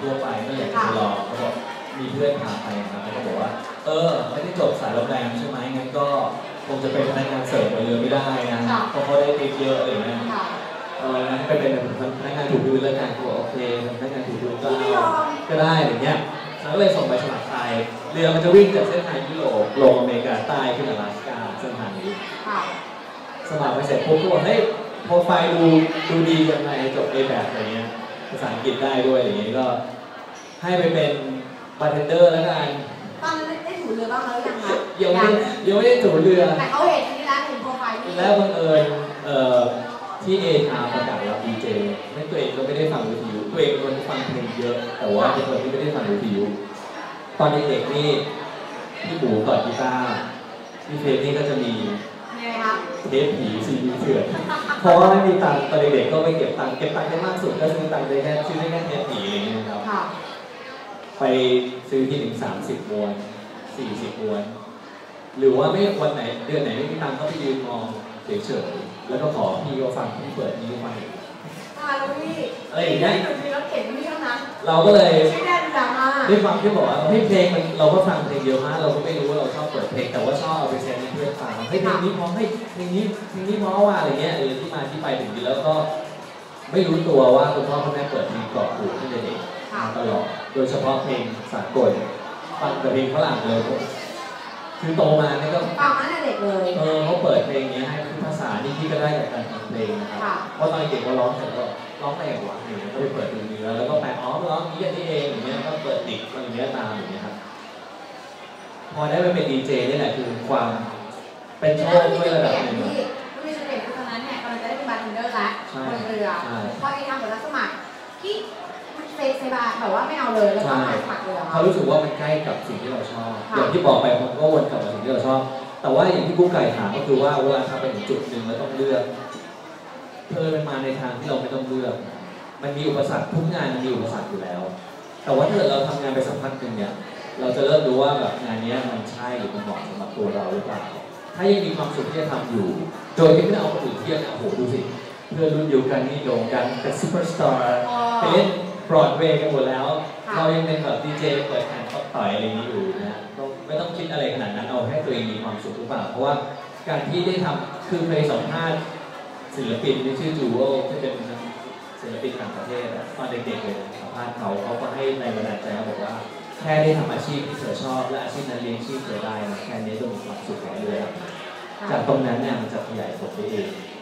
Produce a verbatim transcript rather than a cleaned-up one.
ทั่วไปไม่อยากจะไปลองเขาบอกมีเพื่อนพาไปครับเขาบอกว่าเออไม่ได้จบสายโรงแรมใช่ไหมงั้นก็คงจะเป็นพนักงานเสิร์ฟบนเรือไม่ได้นะเพราะเขาได้ติปเยอะอะไรอย่างเงี้ยเอองั้นไปเป็นพนักงานถูพื้นแล้วกันเขาบอกโอเคพนักงานถูพื้นก็ก็ได้อย่างเงี้ยเราก็เลยส่งไปสมัครไทยเรือมันจะวิ่งจากเส้นทางยุโรปลงอเมริกาใต้ขึ้นอลาสก้าเส้นทางนี้สมัครไปเสร็จปุ๊บก็บอกเฮ้ยโปรไฟล์ดูดูดียังไงจบ เอ แบค อะไรเงี้ยภาษาอังกฤษได้ด้วยอย่างเงี้ยก็ให้ไปเป็นบาร์เทนเดอร์แล้วกันตอนนั้นได้ถูเรือบ้างแล้วยังคะยังไม่ยังไม่ได้ถูเรือแต่เขาเห็นอันนี้แล้วเห็นโปรไฟล์นี่แล้วบังเอิญเอ่อที่เอทาประกาศรับดีเจไม่ตัวเองก็ไม่ได้ฟังวิทยุตัวเองเป็นคนที่ฟังเพลงเยอะแต่ว่าเป็นคนที่ไม่ได้ฟังวิทยุตอนเด็กๆนี่พี่ปู่กอดกีตาร์พี่เฟรนี่ก็จะมีเทปผีซีดีเถื่อนเพราะว่าไม่มีตังค์ตอนเด็กๆก็ไม่เก็บตังค์เก็บตังค์ได้มากสุดก็ซื้อตังค์ได้แค่ซื้อได้แค่เทปผีอะไรเงี้ยครับไปซื้อที่หนึ่งสามสิบม้วนสี่สิบม้วนหรือว่าไม่วันไหนเดือนไหนไม่มีตังค์ก็ไปยืนมองเฉยๆแล้วก็ขอพี่ก็ฟังพี่เปิดนี่ฟังอ่าแล้วพี่อะไรอย่างเงี้ยเราก็เลยด้วยความที่บอกว่าเพลงมันเราก็ฟังเพลงเยอะมากเราก็ไม่รู้ว่าเราชอบเปิดเพลงแต่ว่าชอบเอาไปแชร์ให้เพื่อนฟังให้เพลงนี้เพราะให้เพลงนี้เพลงนี้เพราะว่าอะไรเงี้ยเออที่มาที่ไปถึงนี้แล้วก็ไม่รู้ตัวว่าคุณพ่อคุณแม่เปิดเพลงกรอบหูตั้งแต่เด็กตลอดโดยเฉพาะเพลงสากลฟังแต่เพลงฝรั่งเลยคือโตมาเนี่ยก็ฟังมาตั้งแต่เด็กเลยเออเขาเปิดเพลงนี้ให้คือภาษานี่พี่ก็ได้จากการฟังเพลงนะครับเพราะตอนเด็กก็ร้องเสร็จก็ร้องไปอย่างหวานอย่างเงี้ยก็ไปเปิดดูเนื้อแล้วก็แปลอ๋อร้องนี้อย่างนี้เองอย่างเงี้ยก็เปิดติดอย่างเงี้ยตามอย่างเงี้ยครับพอได้ไปเป็นดีเจนี่แหละคือความเป็นโชคด้วยระดับหนึ่งไม่มีเสน่ห์คือตอนนั้นเนี่ยกำลังจะได้เป็นบาร์เทนเดอร์แล้วบนเรือพอไอ้ทำผลรับสมัครที่เซเซบาแบบว่าไม่เอาเลยแล้วก็มาสมัครเรือเขารู้สึกว่ามันใกล้กับสิ่งที่เราชอบอย่างที่บอกไปผมก็วนกลับมาสิ่งที่เราชอบแต่ว่าอย่างที่กุ๊กไก่ถามก็คือว่าเวลาทำไปถึงจุดหนึ่งแล้วต้องเลือกเธอมันมาในทางที่เราไม่ต้องเลือกมันมีอุปสรรคทุกงานมีอุปสรรคอยู่แล้วแต่ว่าถ้าเราทำงานไปสักพักหนึ่งเนี่ยเราจะเริ่มรู้ว่าแบบงานนี้มันใช่หรือมันเหมาะสำหรับตัวเราหรือเปล่าถ้ายังมีความสุขที่จะทำอยู่โดยที่ไม่เอาคนอื่นเทียบเนี่ยโอ้โหดูสิเพื่อนรุ่นเดียวกันนี่โด่งดังเป็นซูเปอร์สตาร์ไปเล่นบรอดเวย์กันหมดแล้วเรายังเป็นแบบดีเจเปิดแข่งต่อยอะไรนี้อยู่นะไม่ต้องคิดอะไรขนาดนั้นเอาให้ตัวเองมีความสุขหรือเปล่าเพราะว่าการที่ได้ทำคือเคยสัมภาษณ์ศิลปินที่ชื่อจูโอที่เป็นศิลปินต่างประเทศตอนเด็กๆเลยสัมภาษณ์เขาเขาก็ให้ในบรรดาใจเขาบอกว่าแค่ได้ทำอาชีพที่เธอชอบและอาชีพนั้นเลี้ยงชีพเธอได้แค่นี้ก็มีความสุขแล้วเลยจากตรงนั้นเนี่ยมันจะขยายผลไปเอง